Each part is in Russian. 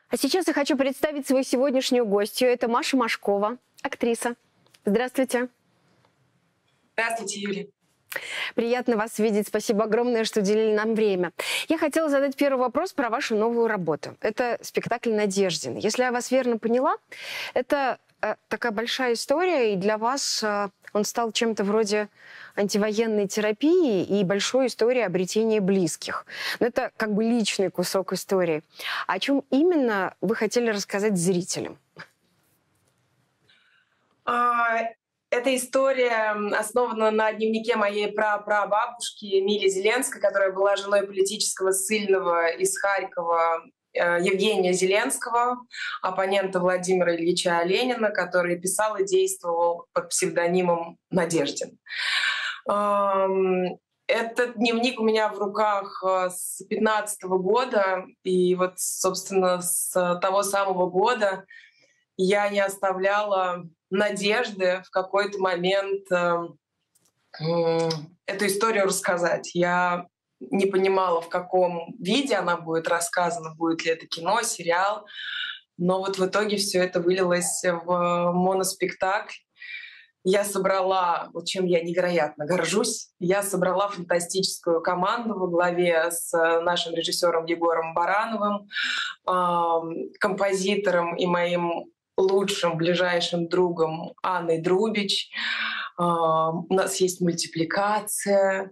А сейчас я хочу представить свою сегодняшнюю гостью. Это Маша Машкова, актриса. Здравствуйте. Здравствуйте, Юлия. Приятно вас видеть. Спасибо огромное, что уделили нам время. Я хотела задать первый вопрос про вашу новую работу. Это спектакль «Надеждин». Если я вас верно поняла, это такая большая история, и для вас он стал чем-то вроде антивоенной терапии и большой историей обретения близких. Но это как бы личный кусок истории. О чем именно вы хотели рассказать зрителям? Эта история основана на дневнике моей прабабушки Эмилии Зеленской, которая была женой политического ссыльного из Харькова Евгения Зеленского, оппонента Владимира Ильича Ленина, который писал и действовал под псевдонимом Надеждин. Этот дневник у меня в руках с 2015 года, и вот, собственно, с того самого года я не оставляла надежды в какой-то момент эту историю рассказать. Я не понимала, в каком виде она будет рассказана, будет ли это кино, сериал. Но вот в итоге все это вылилось в моноспектакль. Я собрала, вот чем я невероятно горжусь, я собрала фантастическую команду во главе с нашим режиссером Егором Барановым, композитором и моим лучшим ближайшим другом Анной Друбич. У нас есть мультипликация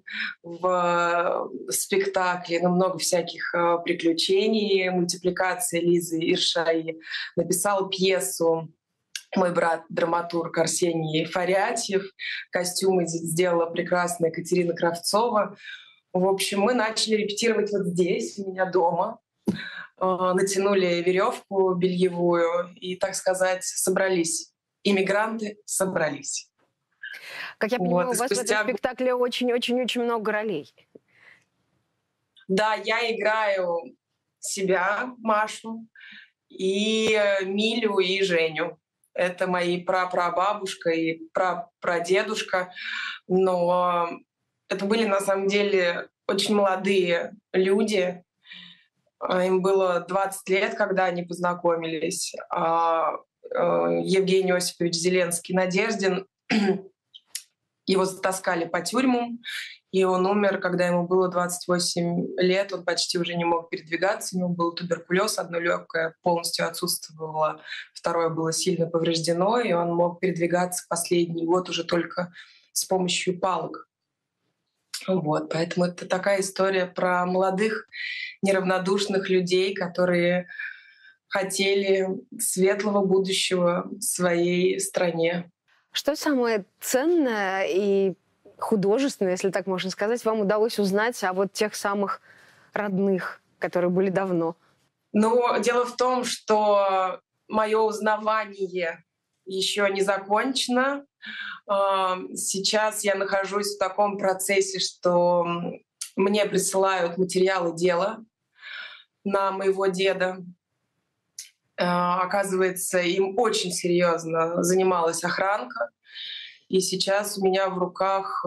в спектакле, много всяких приключений. Мультипликация Лизы Иршаи. Написал пьесу мой брат, драматург Арсений Фарятьев. Костюмы сделала прекрасная Екатерина Кравцова. В общем, мы начали репетировать вот здесь, у меня дома. Натянули веревку бельевую и, так сказать, собрались. Иммигранты собрались. Как я понимаю, у вас в этом спектакле очень-очень-очень много ролей. Да, я играю себя, Машу, и Милю, и Женю. Это мои прапрабабушка и прапрадедушка. Но это были, на самом деле, очень молодые люди. Им было 20 лет, когда они познакомились. Евгений Осипович Зеленский Надеждин, его затаскали по тюрьмам, и он умер, когда ему было 28 лет. Он почти уже не мог передвигаться, у него был туберкулез, одно легкое полностью отсутствовало, второе было сильно повреждено, и он мог передвигаться последний год уже только с помощью палок. Вот, поэтому это такая история про молодых, неравнодушных людей, которые хотели светлого будущего в своей стране. Что самое ценное и художественное, если так можно сказать, вам удалось узнать о вот тех самых родных, которые были давно? Ну, дело в том, что мое узнавание еще не закончено. Сейчас я нахожусь в таком процессе, что мне присылают материалы дела на моего деда. Оказывается, им очень серьезно занималась охранка. И сейчас у меня в руках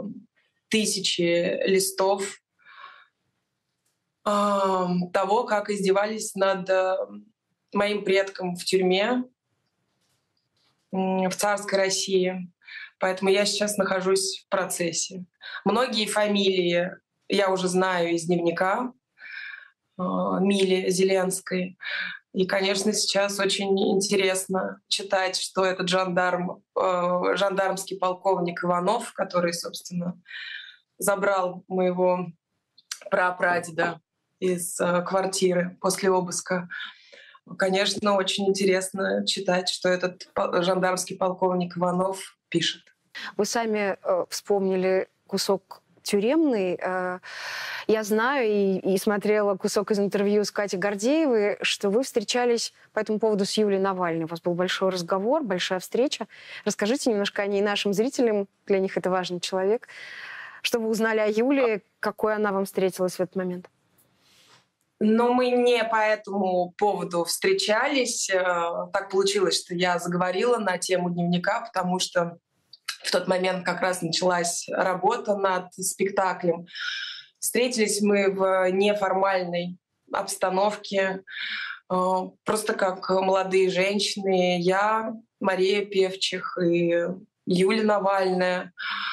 тысячи листов того, как издевались над моим предком в тюрьме в царской России. Поэтому я сейчас нахожусь в процессе. Многие фамилии я уже знаю из дневника Мили Зеленской. И, конечно, сейчас очень интересно читать, что этот жандармский полковник Иванов, который, собственно, забрал моего прапрадеда из квартиры после обыска. Конечно, очень интересно читать, что этот жандармский полковник Иванов пишет. Вы сами вспомнили кусок тюремный. Я знаю и смотрела кусок из интервью с Катей Гордеевой, что вы встречались по этому поводу с Юлией Навальной. У вас был большой разговор, большая встреча. Расскажите немножко о ней нашим зрителям. Для них это важный человек. Что вы узнали о Юле, какой она вам встретилась в этот момент? Но мы не по этому поводу встречались. Так получилось, что я заговорила на тему дневника, потому что в тот момент как раз началась работа над спектаклем. Встретились мы в неформальной обстановке. Просто как молодые женщины, я, Мария Певчих и Юлия Навальная.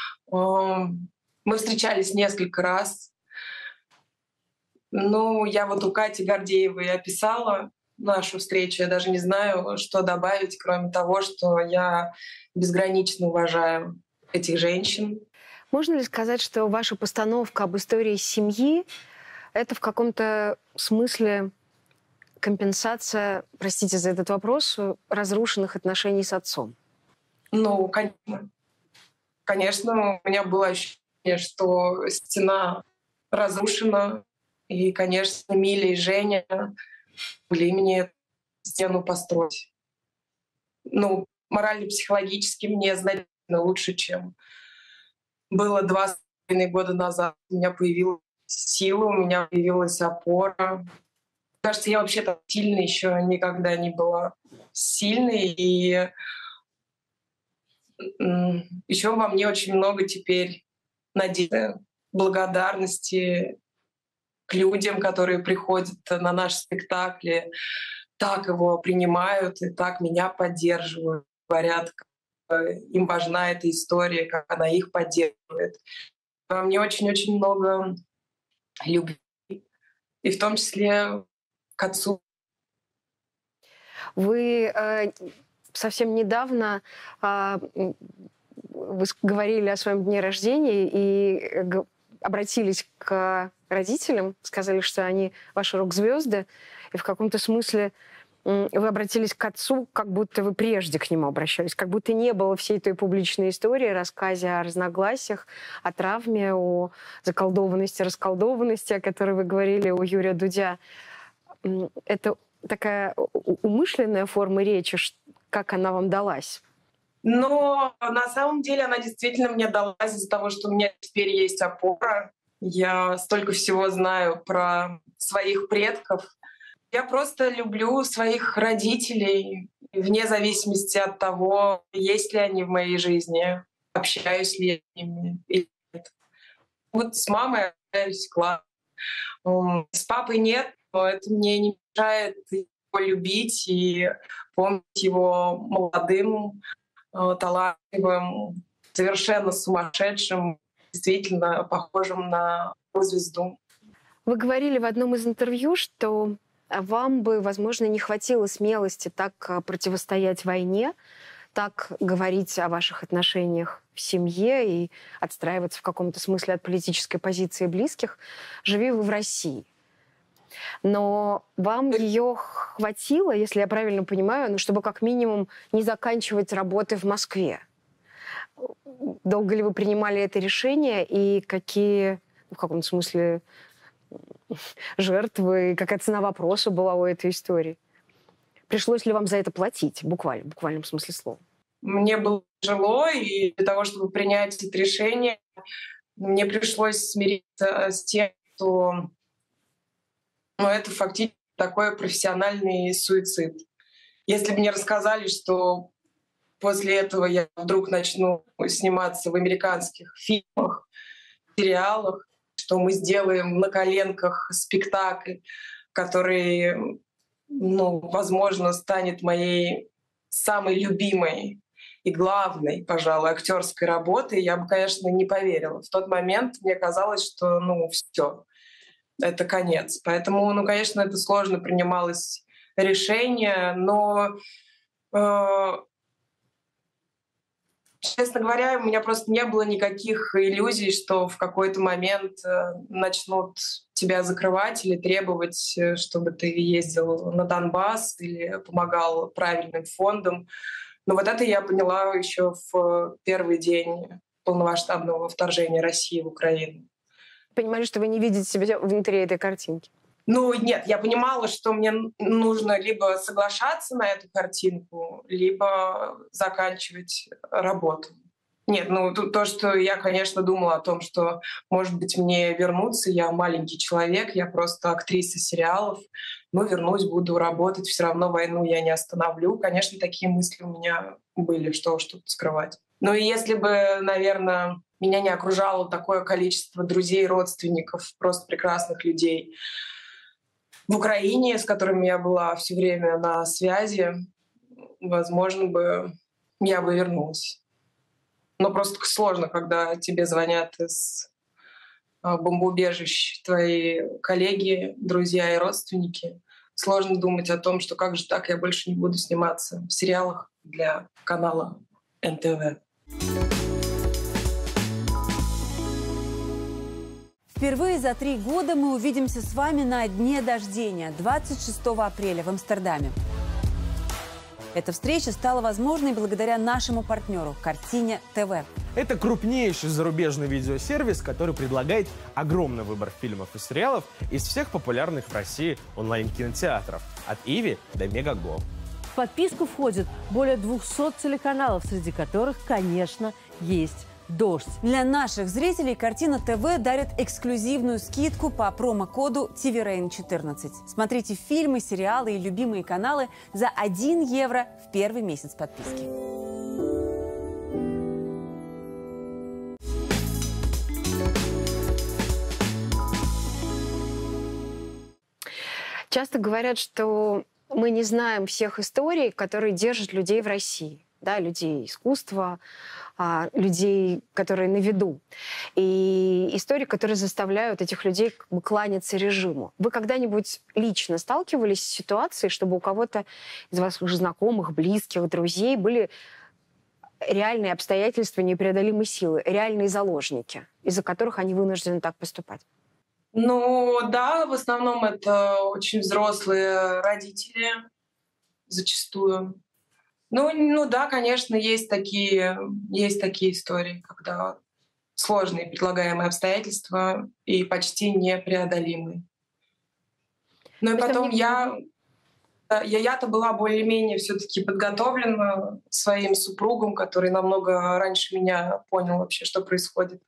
Мы встречались несколько раз. Ну, я вот у Кати Гордеевой описала нашу встречу. Я даже не знаю, что добавить, кроме того, что я безгранично уважаю этих женщин. Можно ли сказать, что ваша постановка об истории семьи — это в каком-то смысле компенсация, простите за этот вопрос, разрушенных отношений с отцом? Ну, конечно. Конечно, у меня было ощущение, что стена разрушена. И, конечно, Миля и Женя помогли мне эту стену построить. Ну, морально-психологически мне значительно лучше, чем было 2,5 года назад. У меня появилась сила, у меня появилась опора. Кажется, я вообще-то сильной еще никогда не была сильной. И еще во мне очень много теперь надежды, благодарности к людям, которые приходят на наши спектакли, так его принимают и так меня поддерживают, говорят, как им важна эта история, как она их поддерживает. Во мне очень-очень много любви, и в том числе к отцу. Вы совсем недавно вы говорили о своем дне рождения и обратились к родителям, сказали, что они ваши рок-звезды, и в каком-то смысле вы обратились к отцу, как будто вы прежде к нему обращались, как будто не было всей той публичной истории, рассказе о разногласиях, о травме, о заколдованности, расколдованности, о которой вы говорили у Юрия Дудя. Это такая умышленная форма речи, как она вам далась? Но на самом деле она действительно мне далась из-за того, что у меня теперь есть опора. Я столько всего знаю про своих предков. Я просто люблю своих родителей, вне зависимости от того, есть ли они в моей жизни, общаюсь ли я с ними или нет. Вот с мамой общаюсь, классно. С папой нет, но это мне не мешает его любить и помнить его молодым, талантливым, совершенно сумасшедшим, действительно похожим на звезду. Вы говорили в одном из интервью, что вам бы, возможно, не хватило смелости так противостоять войне, так говорить о ваших отношениях в семье и отстраиваться в каком-то смысле от политической позиции близких, живи вы в России. Но вам ее хватило, если я правильно понимаю, чтобы как минимум не заканчивать работы в Москве. Долго ли вы принимали это решение и какие, в каком смысле, жертвы, какая цена вопроса была у этой истории? Пришлось ли вам за это платить, в буквальном смысле слова? Мне было тяжело, и для того, чтобы принять это решение, мне пришлось смириться с тем, что это фактически такой профессиональный суицид. Если бы мне рассказали, что после этого я вдруг начну сниматься в американских фильмах, сериалах, что мы сделаем на коленках спектакль, который, возможно, станет моей самой любимой и главной, пожалуй, актерской работой, я бы, конечно, не поверила. В тот момент мне казалось, что, все, это конец. Поэтому, конечно, это сложно принималось решение, но честно говоря, у меня просто не было никаких иллюзий, что в какой-то момент начнут тебя закрывать или требовать, чтобы ты ездил на Донбасс или помогал правильным фондам. Но вот это я поняла еще в первый день полномасштабного вторжения России в Украину. Понимали, что вы не видите себя внутри этой картинки? Нет, я понимала, что мне нужно либо соглашаться на эту картинку, либо заканчивать работу. Нет, то, что я, конечно, думала о том, что, может быть, мне вернуться, я маленький человек, я просто актриса сериалов, вернусь, буду работать, все равно войну я не остановлю. Конечно, такие мысли у меня были, что уж тут скрывать. Но и если бы, наверное, меня не окружало такое количество друзей, родственников, просто прекрасных людей, в Украине, с которыми я была все время на связи, возможно бы я бы вернулась. Но просто сложно, когда тебе звонят из бомбоубежищ твои коллеги, друзья и родственники. Сложно думать о том, что как же так, я больше не буду сниматься в сериалах для канала НТВ. Впервые за 3 года мы увидимся с вами на дне дождения 26 апреля в Амстердаме. Эта встреча стала возможной благодаря нашему партнеру «Картине ТВ». Это крупнейший зарубежный видеосервис, который предлагает огромный выбор фильмов и сериалов из всех популярных в России онлайн-кинотеатров. От Иви до Мегаго. В подписку входит более 200 телеканалов, среди которых, конечно, есть «Дождь». Для наших зрителей «Картина ТВ» дарит эксклюзивную скидку по промокоду TVRain14. Смотрите фильмы, сериалы и любимые каналы за 1 евро в первый месяц подписки. Часто говорят, что мы не знаем всех историй, которые держат людей в России. Да, людей искусства, людей, которые на виду. И истории, которые заставляют этих людей кланяться режиму. Вы когда-нибудь лично сталкивались с ситуацией, чтобы у кого-то из ваших знакомых, близких, друзей были реальные обстоятельства непреодолимой силы, реальные заложники, из-за которых они вынуждены так поступать? Ну да, в основном это очень взрослые родители зачастую. Ну да, конечно, есть такие истории, когда сложные предлагаемые обстоятельства и почти непреодолимые. Ну и потом я-то была более-менее все-таки подготовлена своим супругом, который намного раньше меня понял вообще, что происходит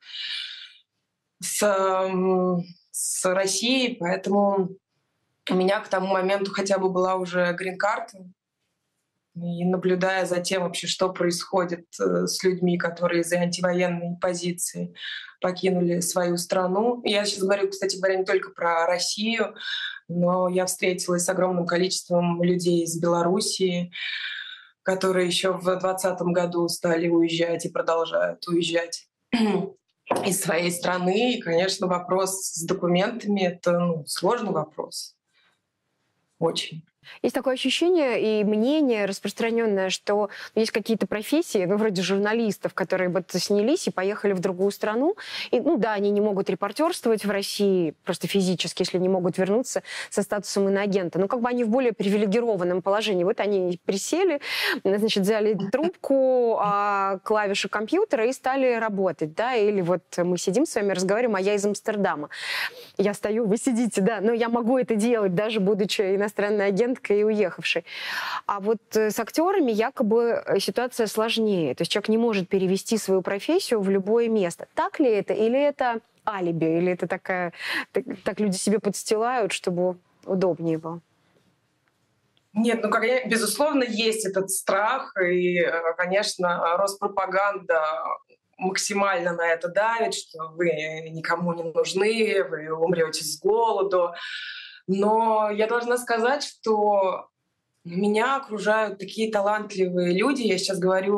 с Россией, поэтому у меня к тому моменту хотя бы была уже грин-карта. И наблюдая за тем вообще, что происходит с людьми, которые из-за антивоенной позиции покинули свою страну. Я сейчас говорю, кстати говоря, не только про Россию, но я встретилась с огромным количеством людей из Белоруссии, которые еще в 2020 году стали уезжать и продолжают уезжать из своей страны. И, конечно, вопрос с документами — это сложный вопрос. Очень. Есть такое ощущение и мнение распространенное, что есть какие-то профессии, вроде журналистов, которые бы снялись и поехали в другую страну. И, да, они не могут репортерствовать в России просто физически, если не могут вернуться со статусом иноагента. Но они в более привилегированном положении. Вот они присели, значит, взяли трубку, клавишу компьютера и стали работать. Да? Или вот мы сидим с вами, разговариваем, а я из Амстердама. Я стою, вы сидите, да, но я могу это делать, даже будучи иностранной агенткой и уехавшей. А вот с актерами якобы ситуация сложнее. То есть человек не может перевести свою профессию в любое место. Так ли это? Или это алиби? Или это так люди себе подстилают, чтобы удобнее было? Нет, безусловно, есть этот страх. И, конечно, Роспропаганда максимально на это давит, что вы никому не нужны, вы умрете с голоду. Но я должна сказать, что меня окружают такие талантливые люди. Я сейчас говорю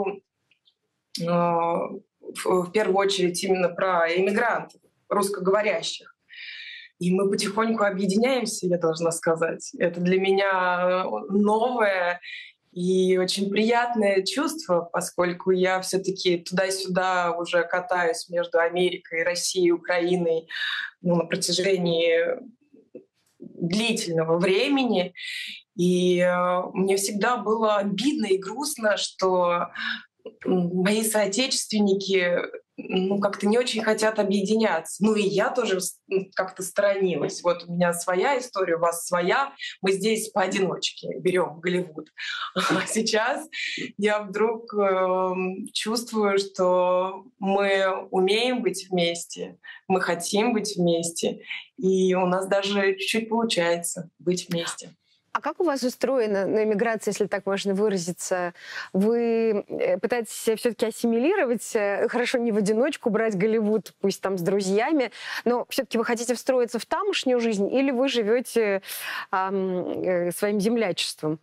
в первую очередь именно про иммигрантов, русскоговорящих. И мы потихоньку объединяемся, я должна сказать. Это для меня новое и очень приятное чувство, поскольку я все-таки туда-сюда уже катаюсь между Америкой, Россией, Украиной на протяжении длительного времени. И мне всегда было обидно и грустно, что мои соотечественники как-то не очень хотят объединяться. И я тоже как-то сторонилась. Вот у меня своя история, у вас своя. Мы здесь поодиночке берем Голливуд. А сейчас я вдруг чувствую, что мы умеем быть вместе, мы хотим быть вместе, и у нас даже чуть-чуть получается быть вместе. А как у вас устроена эмиграция, если так можно выразиться? Вы пытаетесь себя все-таки ассимилировать, хорошо, не в одиночку брать Голливуд, пусть там с друзьями, но все-таки вы хотите встроиться в тамошнюю жизнь или вы живете своим землячеством?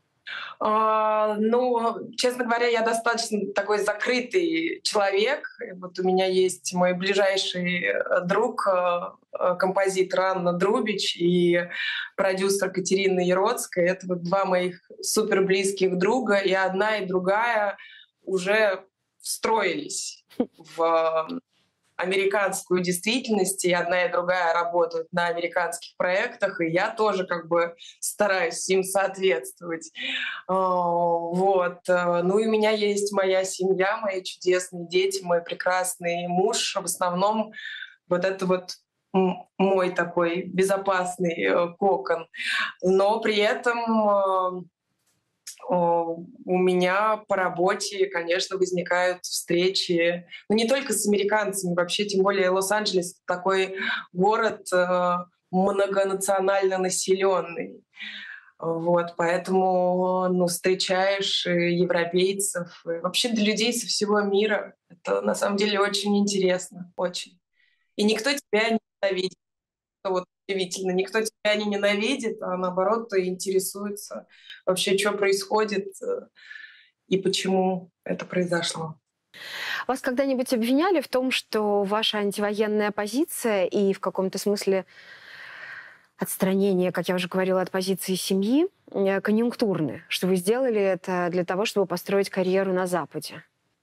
Ну, честно говоря, я достаточно такой закрытый человек. Вот у меня есть мой ближайший друг, композитор Анна Друбич и продюсер Катерина Яроцкая. Это вот два моих супер близких друга, и одна и другая уже встроились в американскую действительность, и одна и другая работают на американских проектах, и я тоже как бы стараюсь им соответствовать. Вот. Ну и у меня есть моя семья, мои чудесные дети, мой прекрасный муж. В основном вот это вот мой такой безопасный кокон. Но при этом у меня по работе, конечно, возникают встречи, ну, не только с американцами, вообще, тем более Лос-Анджелес — такой город многонационально населенный. Вот, поэтому встречаешь европейцев, и вообще людей со всего мира. Это на самом деле очень интересно, очень. И никто тебя не ненавидит. Вот удивительно, никто тебя не ненавидит, а наоборот интересуется вообще, что происходит и почему это произошло. Вас когда-нибудь обвиняли в том, что ваша антивоенная позиция и в каком-то смысле отстранение, как я уже говорила, от позиции семьи, конъюнктурны, что вы сделали это для того, чтобы построить карьеру на Западе?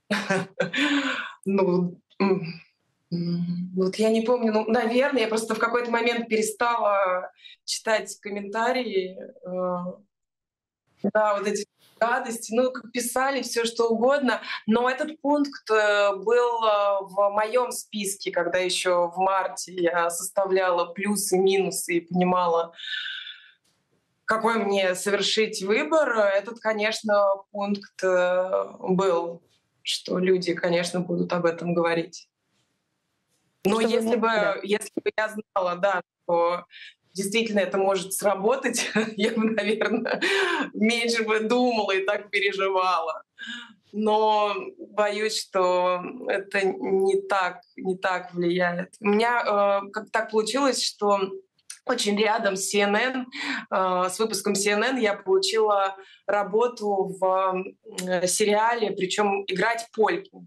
Вот я не помню, наверное, я просто в какой-то момент перестала читать комментарии, да, вот эти гадости, как писали все что угодно, но этот пункт был в моем списке, когда еще в марте я составляла плюсы, минусы и понимала, какой мне совершить выбор. Этот, конечно, пункт был, что люди, конечно, будут об этом говорить. Но если бы я знала, да, что действительно это может сработать, я бы, наверное, меньше бы думала и так переживала. Но боюсь, что это не так влияет. У меня как так получилось, что очень рядом с CNN, с выпуском CNN я получила работу в сериале, причем играть польку.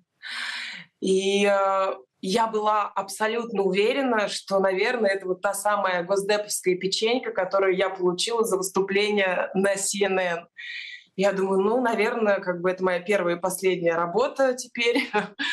И я была абсолютно уверена, что, наверное, это вот та самая госдеповская печенька, которую я получила за выступление на CNN. Я думаю, наверное, как бы это моя первая и последняя работа теперь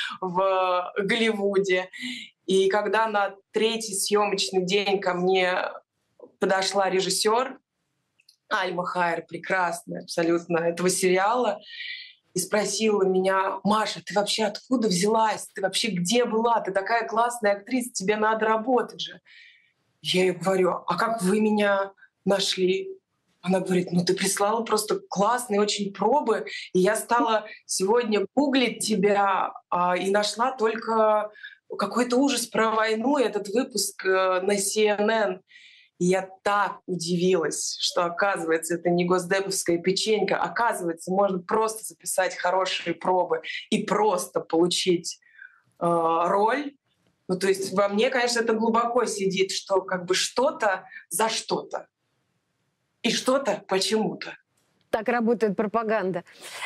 в Голливуде. И когда на третий съемочный день ко мне подошла режиссер Альма Хайер, прекрасная абсолютно, этого сериала, и спросила меня: «Маша, ты вообще откуда взялась? Ты вообще где была? Ты такая классная актриса, тебе надо работать же». Я ей говорю: «А как вы меня нашли?» Она говорит: «Ты прислала просто классные очень пробы, и я стала сегодня гуглить тебя и нашла только какой-то ужас про войну, этот выпуск на CNN». И я так удивилась, что, оказывается, это не госдеповская печенька. Оказывается, можно просто записать хорошие пробы и просто получить роль. То есть во мне, конечно, это глубоко сидит, что как бы что-то за что-то. И что-то почему-то. Так работает пропаганда.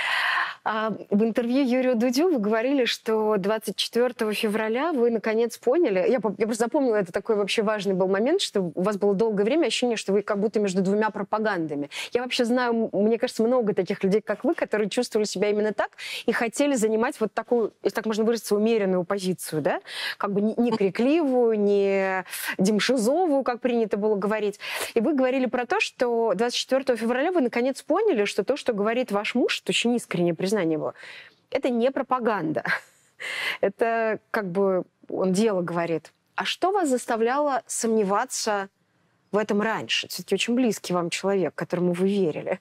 В интервью Юрию Дудю вы говорили, что 24 февраля вы наконец поняли, я просто запомнила, это такой вообще важный был момент, что у вас было долгое время ощущение, что вы как будто между двумя пропагандами. Я вообще знаю, мне кажется, много таких людей, как вы, которые чувствовали себя именно так и хотели занимать вот такую, если так можно выразиться, умеренную позицию, да? Как бы не крикливую, не демшизовую, как принято было говорить. И вы говорили про то, что 24 февраля вы наконец поняли, что то, что говорит ваш муж, это очень искренне признание его, это не пропаганда. Это как бы он дело говорит. А что вас заставляло сомневаться в этом раньше? Все-таки очень близкий вам человек, которому вы верили.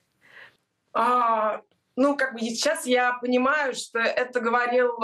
Как бы сейчас я понимаю, что это говорил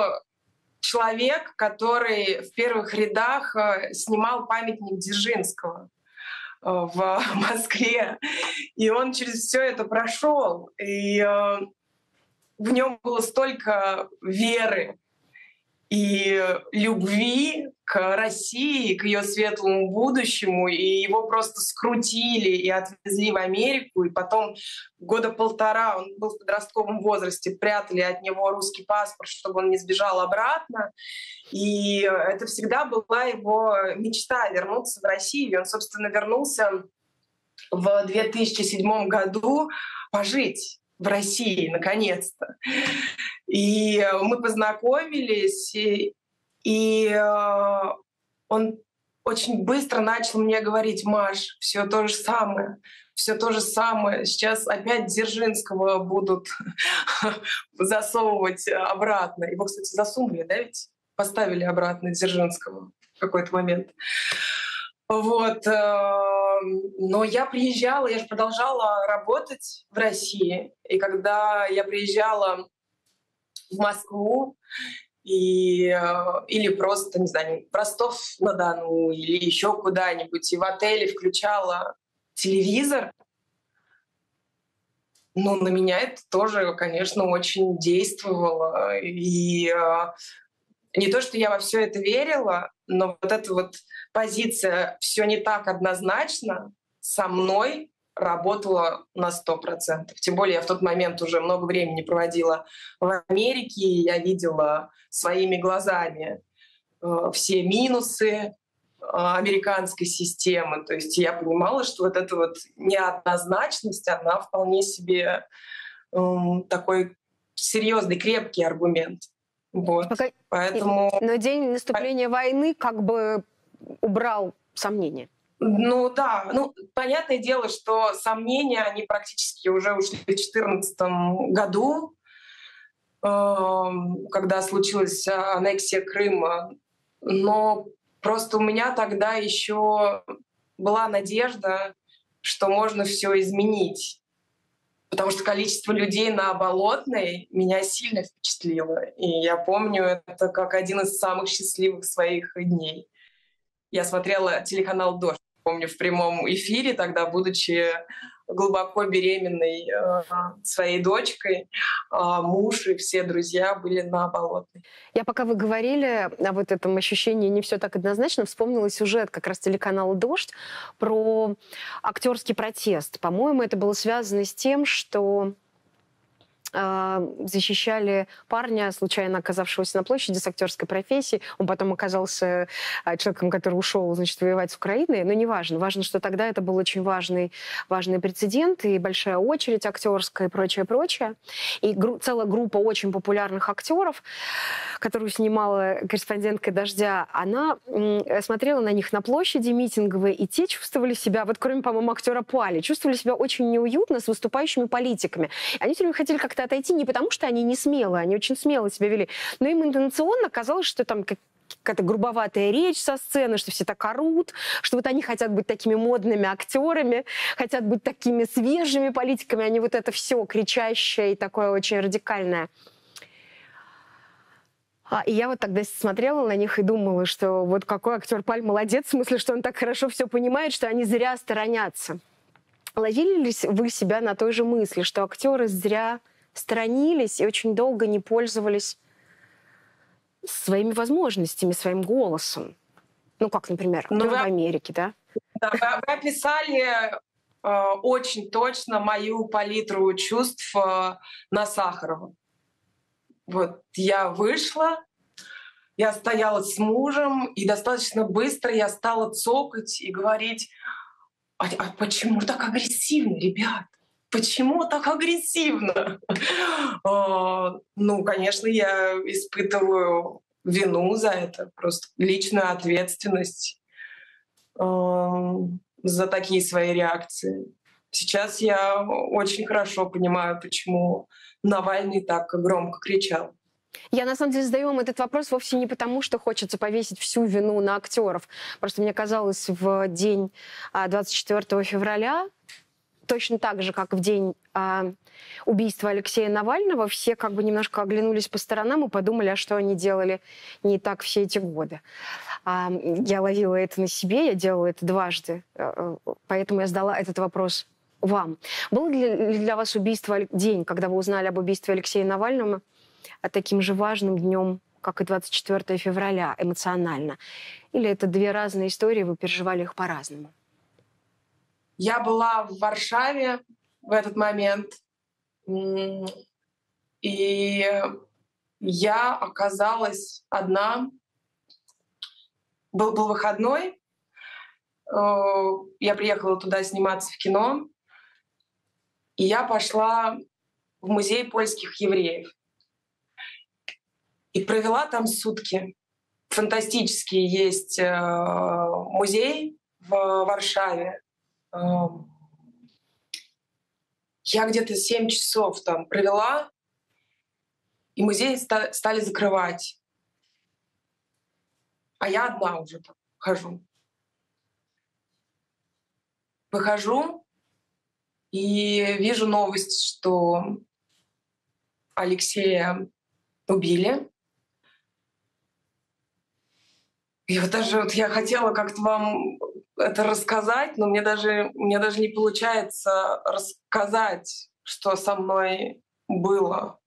человек, который в первых рядах снимал памятник Дзержинского. в Москве. И он через все это прошел. И в нем было столько веры и любви к России, к ее светлому будущему, и его просто скрутили и отвезли в Америку, и потом года полтора, он был в подростковом возрасте, прятали от него русский паспорт, чтобы он не сбежал обратно, и это всегда была его мечта — вернуться в Россию, и он, собственно, вернулся в 2007 году пожить в России, наконец-то. И мы познакомились, и он очень быстро начал мне говорить: Маш, все то же самое, все то же самое. Сейчас опять Дзержинского будут засовывать обратно. Его, кстати, засунули, да, ведь? Поставили обратно Дзержинского в какой-то момент. Вот. Но я приезжала, я же продолжала работать в России. И когда я приезжала в Москву или просто, не знаю, в Ростов-на-Дону или еще куда-нибудь, и в отеле включала телевизор, ну, на меня это тоже, конечно, очень действовало. И не то, что я во все это верила, но вот эта вот позиция «все не так однозначно» со мной работала на 100%. Тем более я в тот момент уже много времени проводила в Америке, и я видела своими глазами все минусы американской системы. То есть я понимала, что вот эта вот неоднозначность, она вполне себе такой серьезный, крепкий аргумент. Вот. Поэтому... Но день наступления войны как бы убрал сомнения. Ну да, ну понятное дело, что сомнения, они практически уже ушли в 2014 году, когда случилась аннексия Крыма. Но просто у меня тогда еще была надежда, что можно все изменить. Потому что количество людей на Болотной меня сильно впечатлило. И я помню это как один из самых счастливых своих дней. Я смотрела телеканал «Дождь», помню, в прямом эфире тогда, будучи глубоко беременной своей дочкой, муж и все друзья были на Болотной. Я, пока вы говорили о вот этом ощущении «не все так однозначно», вспомнила сюжет как раз телеканала «Дождь» про актерский протест. По-моему, это было связано с тем, что защищали парня, случайно оказавшегося на площади с актерской профессией. Он потом оказался человеком, который ушел, значит, воевать с Украиной. Но неважно. Важно, что тогда это был очень важный прецедент и большая очередь актерская и прочее, прочее. И целая группа очень популярных актеров, которую снимала корреспондентка «Дождя», она смотрела на них на площади митинговой, и те чувствовали себя, вот кроме, по-моему, актера Пали, чувствовали себя очень неуютно с выступающими политиками. Они все время хотели как-то отойти не потому, что они не смелые, они очень смело себя вели, но им интонационно казалось, что там какая-то грубоватая речь со сцены, что все так орут, что вот они хотят быть такими модными актерами, хотят быть такими свежими политиками, они вот это все кричащее и такое очень радикальное. И я вот тогда смотрела на них и думала, что вот какой актер Паль молодец, в смысле, что он так хорошо все понимает, что они зря сторонятся. Ловили ли вы себя на той же мысли, что актеры зря сторонились и очень долго не пользовались своими возможностями, своим голосом? Ну, как, например, в Америке, да? Да, вы описали очень точно мою палитру чувств на Сахарова. Вот я вышла, я стояла с мужем, и достаточно быстро я стала цокать и говорить: а почему так агрессивно, ребят? Почему так агрессивно? Ну, конечно, я испытываю вину за это, просто личную ответственность за такие свои реакции. Сейчас я очень хорошо понимаю, почему Навальный так громко кричал. Я, на самом деле, задаю вам этот вопрос вовсе не потому, что хочется повесить всю вину на актеров. Просто мне казалось, в день 24 февраля точно так же, как в день убийства Алексея Навального, все как бы немножко оглянулись по сторонам и подумали, а что они делали не так все эти годы. Я ловила это на себе, я делала это дважды, поэтому я задала этот вопрос вам. Был ли для вас день, когда вы узнали об убийстве Алексея Навального, таким же важным днем, как и 24 февраля, эмоционально? Или это две разные истории, вы переживали их по-разному? Я была в Варшаве в этот момент, и я оказалась одна. Был выходной, я приехала туда сниматься в кино, и я пошла в музей польских евреев. И провела там сутки. Фантастический есть музей в Варшаве. Я где-то 7 часов там провела, и музей стали закрывать. А я одна уже там хожу. Выхожу и вижу новость, что Алексея убили. И вот даже я хотела как-то вам это рассказать, но мне даже не получается рассказать, что со мной было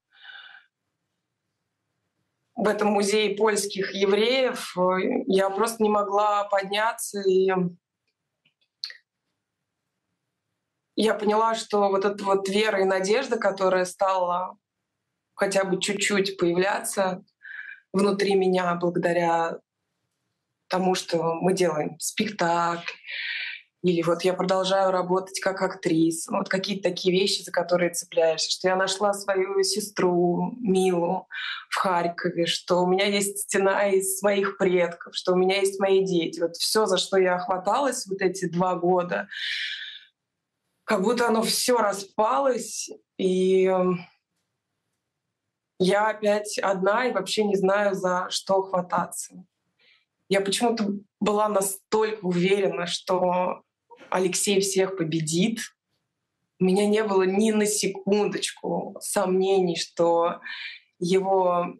в этом музее польских евреев. Я просто не могла подняться, и я поняла, что вот эта вот вера и надежда, которая стала хотя бы чуть-чуть появляться внутри меня благодаря тому, что мы делаем спектакль, или вот я продолжаю работать как актриса, вот какие-то такие вещи, за которые цепляешься, что я нашла свою сестру Милу в Харькове, что у меня есть стена из моих предков, что у меня есть мои дети. Вот все, за что я хваталась вот эти 2 года, как будто оно все распалось, и я опять одна и вообще не знаю, за что хвататься. Я почему-то была настолько уверена, что Алексей всех победит. У меня не было ни на секундочку сомнений, что его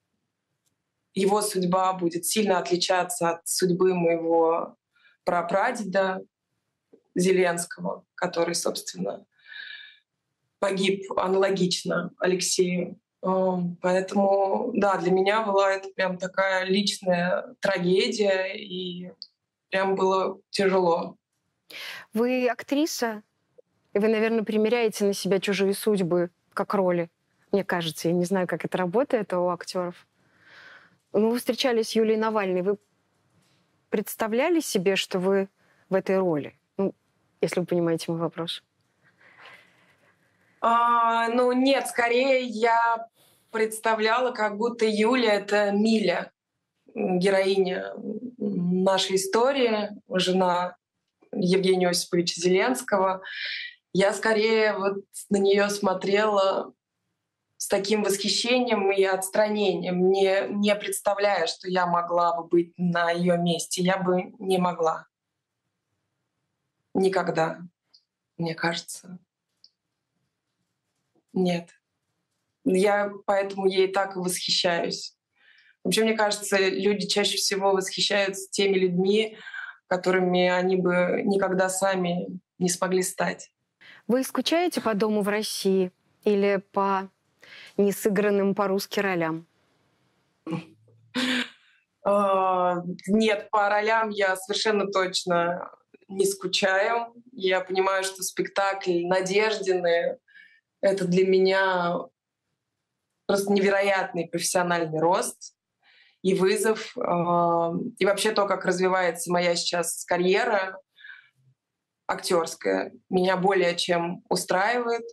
судьба будет сильно отличаться от судьбы моего прапрадеда Зеленского, который, собственно, погиб аналогично Алексею. Поэтому, да, для меня была это прям такая личная трагедия, и прям было тяжело. Вы актриса, и вы, наверное, примеряете на себя чужие судьбы как роли. Мне кажется, я не знаю, как это работает у актеров. Ну, вы встречались с Юлией Навальной. Вы представляли себе, что вы в этой роли? Ну, если вы понимаете мой вопрос. Ну, нет, скорее я представляла, как будто Юля — это Миля, героиня нашей истории, жена Евгения Осиповича Зеленского. Я скорее вот на нее смотрела с таким восхищением и отстранением, не представляя, что я могла бы быть на ее месте. Я бы не могла. Никогда, мне кажется. Нет. Я поэтому ей так и восхищаюсь. Вообще, мне кажется, люди чаще всего восхищаются теми людьми, которыми они бы никогда сами не смогли стать. Вы скучаете по дому в России или по несыгранным по-русски ролям? Нет, по ролям я совершенно точно не скучаю. Я понимаю, что спектакль «Надеждины» — это для меня просто невероятный профессиональный рост и вызов. И вообще то, как развивается моя сейчас карьера актерская, меня более чем устраивает.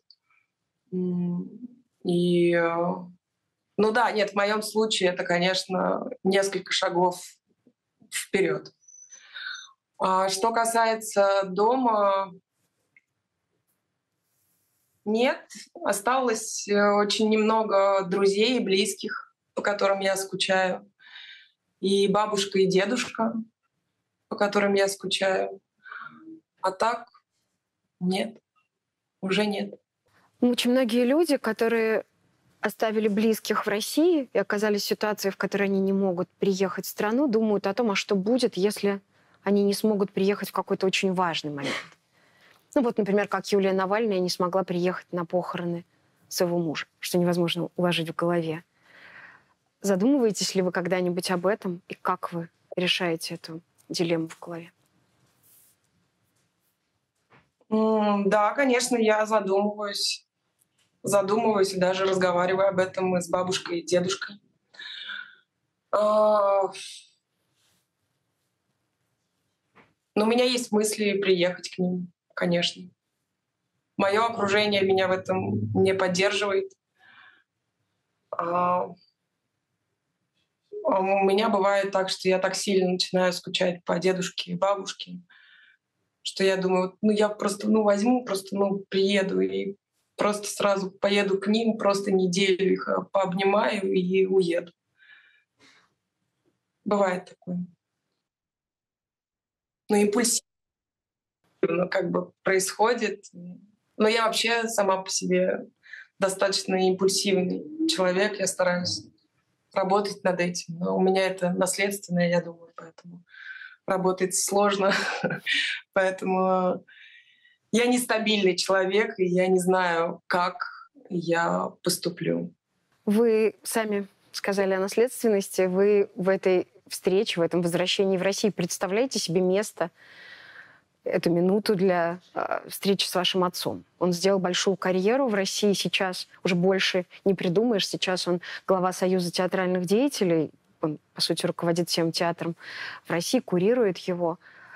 И, ну да, нет, в моем случае это, конечно, несколько шагов вперед. Что касается дома, нет, осталось очень немного друзей и близких, по которым я скучаю. И бабушка, и дедушка, по которым я скучаю. А так нет. уже нет. Очень многие люди, которые оставили близких в России и оказались в ситуации, в которой они не могут приехать в страну, думают о том, а что будет, если они не смогут приехать в какой-то очень важный момент. Ну вот, например, как Юлия Навальная не смогла приехать на похороны своего мужа, что невозможно уложить в голове. Задумываетесь ли вы когда-нибудь об этом, и как вы решаете эту дилемму в голове? Да, конечно, я задумываюсь и даже разговариваю об этом и с бабушкой и дедушкой. Но у меня есть мысли приехать к ним, конечно. Мое окружение меня в этом не поддерживает. У меня бывает так, что я так сильно начинаю скучать по дедушке и бабушке, что я думаю, я просто возьму, приеду и просто сразу поеду к ним, просто неделю их пообнимаю и уеду. Бывает такое. Импульсивно происходит. Но я вообще сама по себе достаточно импульсивный человек. Я стараюсь работать над этим. Но у меня это наследственное, я думаю, поэтому работать сложно. Поэтому я нестабильный человек, и я не знаю, как я поступлю. Вы сами сказали о наследственности. Вы в этой встрече, в этом возвращении в Россию представляете себе место, эту минуту для встречи с вашим отцом? Он сделал большую карьеру в России, сейчас уже больше не придумаешь. Сейчас он глава Союза театральных деятелей, он, по сути, руководит всем театром в России, курирует его.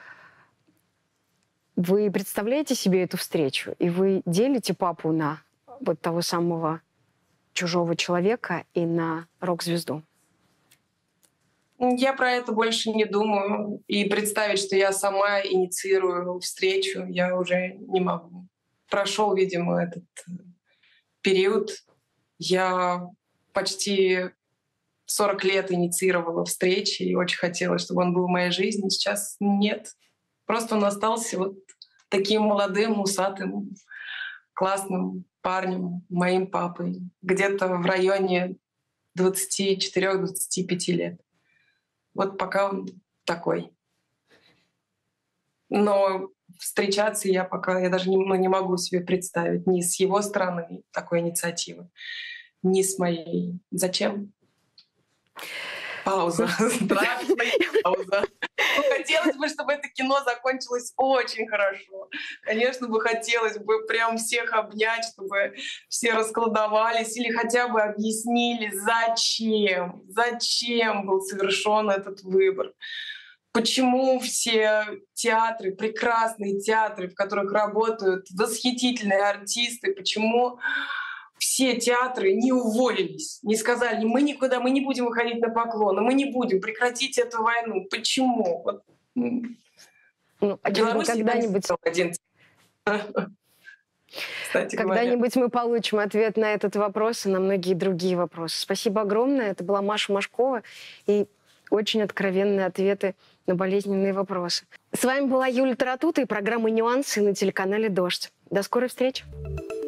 Вы представляете себе эту встречу? И вы делите папу на вот того самого чужого человека и на рок-звезду? Я про это больше не думаю. И представить, что я сама инициирую встречу, я уже не могу. Прошел, видимо, этот период. Я почти 40 лет инициировала встречи и очень хотела, чтобы он был в моей жизни. Сейчас нет. Просто он остался вот таким молодым, усатым, классным парнем, моим папой. Где-то в районе 24-25 лет. Вот пока он такой. Но встречаться я даже не могу себе представить ни с его стороны такой инициативы, ни с моей. Зачем? Пауза. Страшная пауза. Хотелось бы, чтобы это кино закончилось очень хорошо. Конечно бы хотелось бы прям всех обнять, чтобы все расколдовались или хотя бы объяснили, зачем был совершен этот выбор. Почему все театры, прекрасные театры, в которых работают восхитительные артисты, почему все театры не уволились, не сказали, мы никуда, мы не будем выходить на поклоны, мы не будем прекратить эту войну. Почему? Когда-нибудь мы получим ответ на этот вопрос и на многие другие вопросы. Спасибо огромное. Это была Маша Машкова и очень откровенные ответы на болезненные вопросы. С вами была Юлия Таратута и программа «Нюансы» на телеканале «Дождь». До скорой встречи.